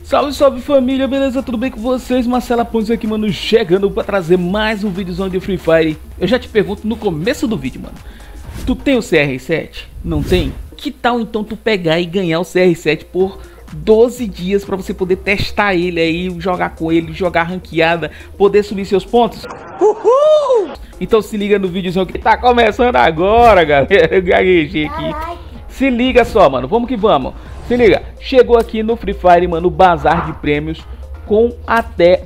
Salve, salve família, beleza? Tudo bem com vocês? Marcelo Pontes aqui, mano, chegando pra trazer mais um vídeozão de Free Fire. Eu já te pergunto no começo do vídeo, mano, tu tem o CR7? Não tem? Que tal então tu pegar e ganhar o CR7 por 12 dias pra você poder testar ele aí, jogar com ele, jogar ranqueada, poder subir seus pontos? Uhul! Então se liga no vídeozão que tá começando agora, galera. Eu gaguejei aqui. Se liga só, mano, vamos que vamos. Se liga, chegou aqui no Free Fire, mano, o bazar de prêmios com até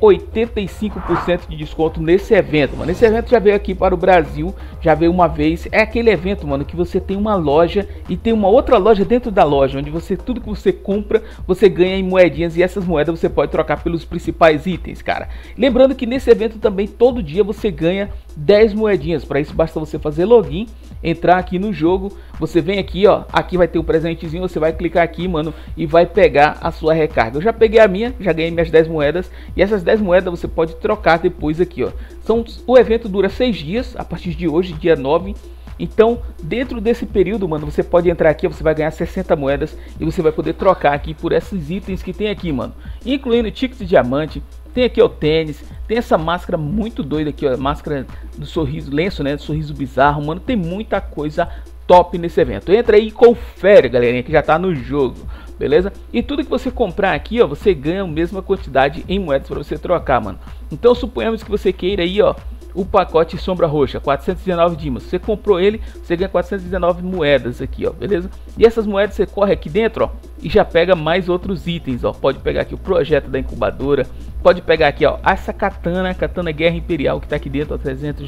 85% de desconto nesse evento, mano. Esse evento já veio aqui para o Brasil, já veio uma vez. É aquele evento, mano, que você tem uma loja e tem uma outra loja dentro da loja, onde você, tudo que você compra, você ganha em moedinhas e essas moedas você pode trocar pelos principais itens, cara. Lembrando que nesse evento também, todo dia você ganha 10 moedinhas. Para isso basta você fazer login, entrar aqui no jogo, você vem aqui, ó, aqui vai ter um presentezinho, você vai clicar aqui, mano, e vai pegar a sua recarga. Eu já peguei a minha, já ganhei minhas 10 moedas, e essas 10 moedas você pode trocar depois aqui, ó. O evento dura 6 dias, a partir de hoje, dia 9. Então, dentro desse período, mano, você pode entrar aqui, você vai ganhar 60 moedas e você vai poder trocar aqui por esses itens que tem aqui, mano, incluindo ticket de diamante. Tem aqui o tênis, tem essa máscara muito doida aqui, ó, máscara do sorriso, lenço, né, do sorriso bizarro, mano. Tem muita coisa top nesse evento. Entra aí e confere, galerinha, que já tá no jogo, beleza? E tudo que você comprar aqui, ó, você ganha a mesma quantidade em moedas para você trocar, mano. Então suponhamos que você queira aí, ó, o pacote sombra roxa, 419 dimas. Você comprou ele, você ganha 419 moedas aqui, ó, beleza? E essas moedas você corre aqui dentro, ó, e já pega mais outros itens, ó. Pode pegar aqui o projeto da incubadora, pode pegar aqui, ó, essa katana Guerra Imperial que tá aqui dentro, ó,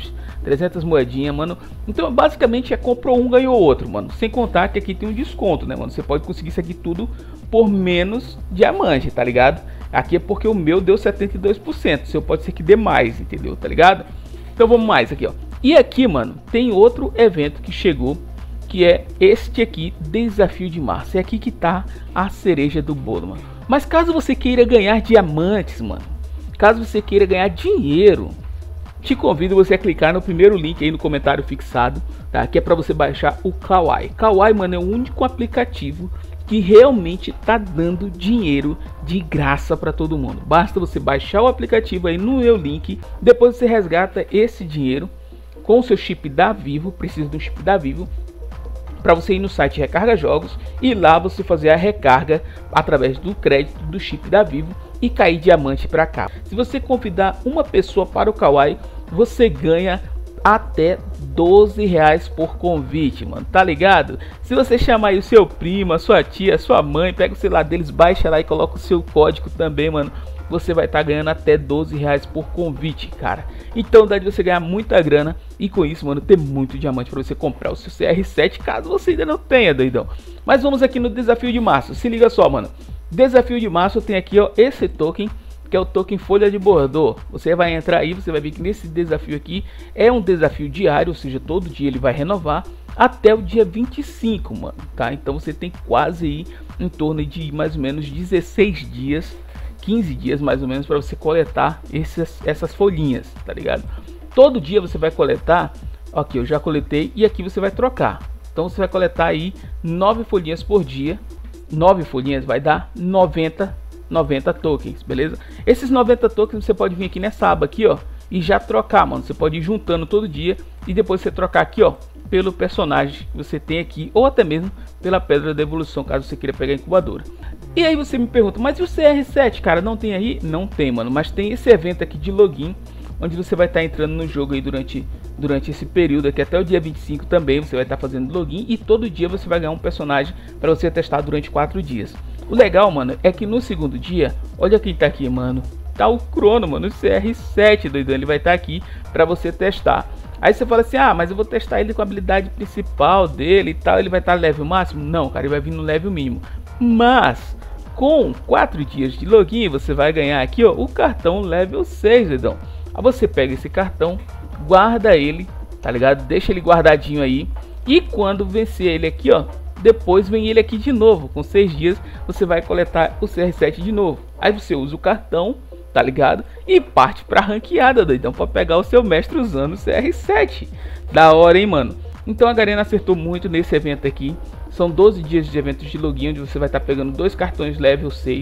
300 moedinhas, mano. Então basicamente comprou um, ganhou outro, mano. Sem contar que aqui tem um desconto, né, mano? Você pode conseguir isso aqui tudo por menos diamante, tá ligado? Aqui é porque o meu deu 72%, seu pode ser que dê mais, entendeu? Tá ligado? Então vamos mais aqui, ó. E aqui, mano, tem outro evento que chegou, que é este aqui, Desafio de Março. É aqui que tá a cereja do bolo, mano. Mas caso você queira ganhar diamantes, mano, caso você queira ganhar dinheiro, te convido você a clicar no primeiro link aí no comentário fixado, tá? Que é para você baixar o Kawaii. Kawaii, mano, é o único aplicativo que realmente tá dando dinheiro de graça para todo mundo. Basta você baixar o aplicativo aí no meu link, depois você resgata esse dinheiro com o seu chip da Vivo, precisa de um chip da Vivo, para você ir no site Recarga Jogos e lá você fazer a recarga através do crédito do chip da Vivo e cair diamante para cá. Se você convidar uma pessoa para o Kawaii, você ganha até 12 reais por convite, mano, tá ligado? Se você chamar aí o seu primo, a sua tia, a sua mãe, pega o celular deles, baixa lá e coloca o seu código também, mano, você vai estar ganhando até 12 reais por convite, cara. Então dá de você ganhar muita grana e com isso, mano, ter muito diamante para você comprar o seu CR7, caso você ainda não tenha, doidão. Mas vamos aqui no desafio de março, se liga só, mano. Desafio de março tem aqui, ó, esse token, que é o token Folha de Bordô. Você vai entrar aí, você vai ver que nesse desafio aqui é um desafio diário, ou seja, todo dia ele vai renovar até o dia 25, mano, tá? Então você tem quase aí em torno de mais ou menos 16 dias, 15 dias mais ou menos para você coletar essas folhinhas, tá ligado? Todo dia você vai coletar, aqui eu já coletei e aqui você vai trocar. Então você vai coletar aí 9 folhinhas por dia, 9 folhinhas vai dar 90 tokens, beleza? Esses 90 tokens você pode vir aqui nessa aba aqui, ó, e já trocar, mano. Você pode ir juntando todo dia e depois você trocar aqui, ó, pelo personagem que você tem aqui ou até mesmo pela pedra da evolução, caso você queira pegar a incubadora. E aí você me pergunta, mas e o CR7, cara, não tem aí? Não tem, mano, mas tem esse evento aqui de login, onde você vai estar entrando no jogo aí durante esse período aqui até o dia 25 também. Você vai estar fazendo login e todo dia você vai ganhar um personagem para você testar durante 4 dias. O legal, mano, é que no segundo dia, olha quem tá aqui, mano, tá o Crono, mano, o CR7, doidão, ele vai estar aqui para você testar. Aí você fala assim, ah, mas eu vou testar ele com a habilidade principal dele e tal, ele vai estar no level máximo? Não, cara, ele vai vir no level mínimo. Mas com 4 dias de login, você vai ganhar aqui, ó, o cartão level 6, doidão. Aí você pega esse cartão, guarda ele, tá ligado? Deixa ele guardadinho aí. E quando vencer ele aqui, ó, depois vem ele aqui de novo. Com 6 dias você vai coletar o CR7 de novo. Aí você usa o cartão, tá ligado? E parte pra ranqueada, doidão, pra pegar o seu mestre usando o CR7. Da hora, hein, mano? Então a Garena acertou muito nesse evento aqui. São 12 dias de eventos de login, onde você vai estar pegando 2 cartões level 6.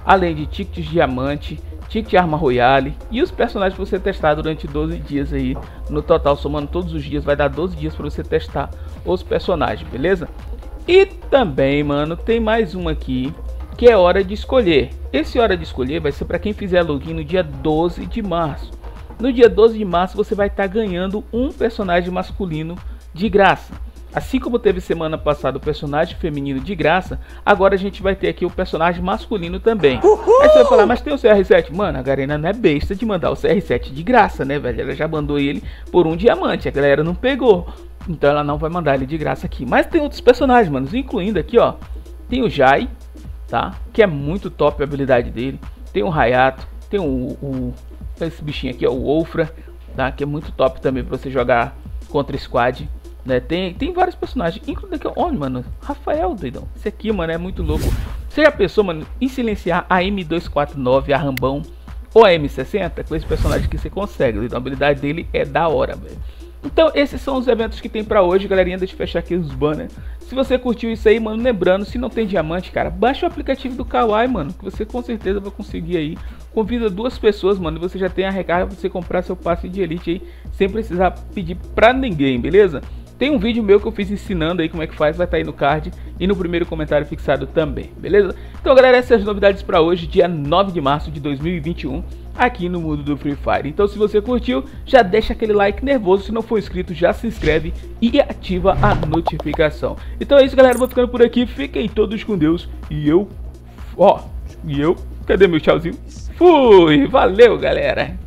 além de tickets diamante, ticket arma royale e os personagens que você testar durante 12 dias aí. No total, somando todos os dias, vai dar 12 dias para você testar os personagens, beleza? E também, mano, tem mais um aqui que é hora de escolher. Esse hora de escolher vai ser para quem fizer login no dia 12 de março. No dia 12 de março você vai estar ganhando um personagem masculino de graça. Assim como teve semana passada o personagem feminino de graça, agora a gente vai ter aqui o personagem masculino também. Aí você vai falar, mas tem o CR7. Mano, a Garena não é besta de mandar o CR7 de graça, né, velho? Ela já mandou ele por um diamante, a galera não pegou. Então ela não vai mandar ele de graça aqui. Mas tem outros personagens, mano, incluindo aqui, ó. Tem o Jai, tá? Que é muito top a habilidade dele. Tem o Hayato, tem esse bichinho aqui, ó, o Wolfra, tá? Que é muito top também pra você jogar contra squad, né? Tem vários personagens, incluindo aqui, ó, mano, Rafael, doidão. Esse aqui, mano, é muito louco. Você já pensou, mano, em silenciar a M249, a Rambão ou a M60? Com esse personagem que você consegue, doidão. A habilidade dele é da hora, velho. Então esses são os eventos que tem pra hoje, galerinha. Deixa eu fechar aqui os banners. Se você curtiu isso aí, mano, lembrando, se não tem diamante, cara, baixa o aplicativo do Kawaii, mano, que você com certeza vai conseguir aí. Convida 2 pessoas, mano, e você já tem a recarga pra você comprar seu passe de elite aí, sem precisar pedir pra ninguém, beleza? Tem um vídeo meu que eu fiz ensinando aí como é que faz, vai estar aí no card e no primeiro comentário fixado também, beleza? Então, galera, essas são as novidades para hoje, dia 9 de março de 2021, aqui no mundo do Free Fire. Então, se você curtiu, já deixa aquele like nervoso, se não for inscrito, já se inscreve e ativa a notificação. Então é isso, galera, vou ficando por aqui, fiquem todos com Deus cadê meu tchauzinho? Fui, valeu, galera!